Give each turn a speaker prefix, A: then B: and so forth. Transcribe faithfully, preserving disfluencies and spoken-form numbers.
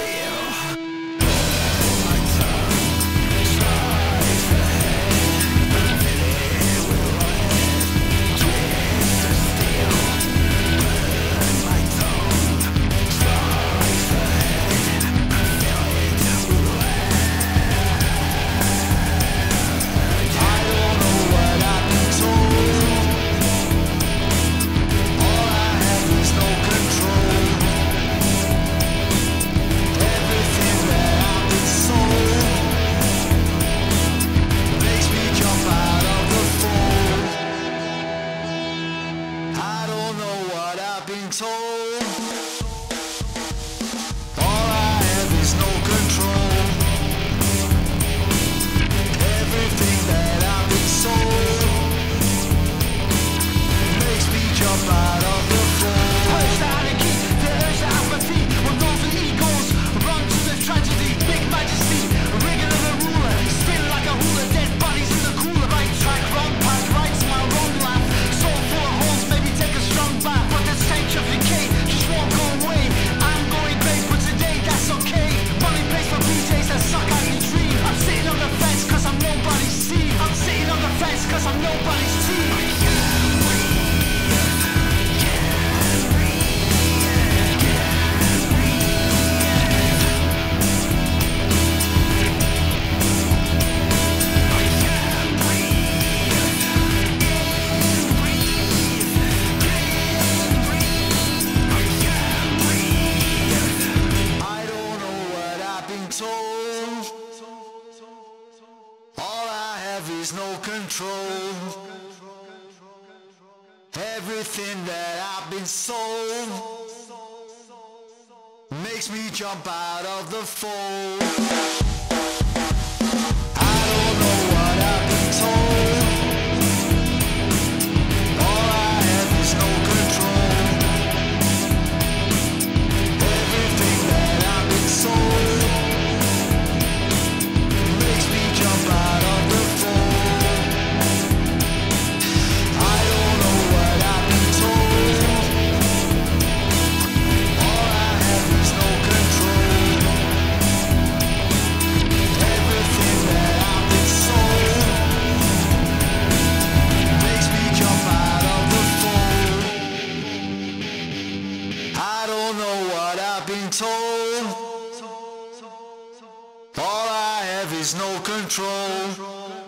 A: Everything that I've been sold makes me jump out of the fold. I don't know what I've been told. All I have is no control. Everything that I've been sold makes me jump out of the fold. I don't know what I've been told. All I have is no control. Everything that I've been sold makes me jump out of the fold. I don't know what I've been told. All I have is no control.